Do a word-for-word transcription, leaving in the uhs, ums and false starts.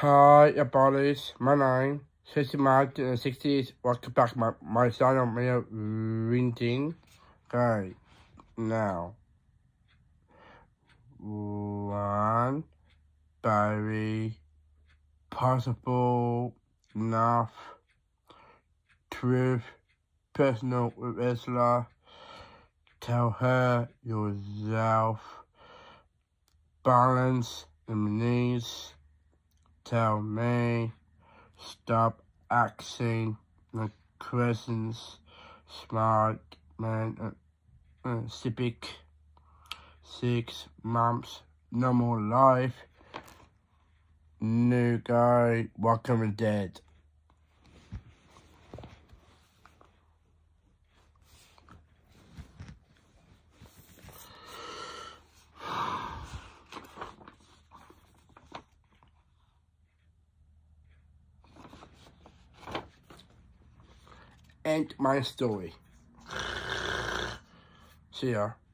Hi, everybody. My name is Mark in the sixties. Welcome back my my channel. My reading. Okay, now one very possible enough truth personal with Isla. Tell her yourself. Balance in knees. Tell me, stop acting like Crescent's smart man, uh, uh, civic, six months, normal life, new guy, welcome and dead. End my story. See ya.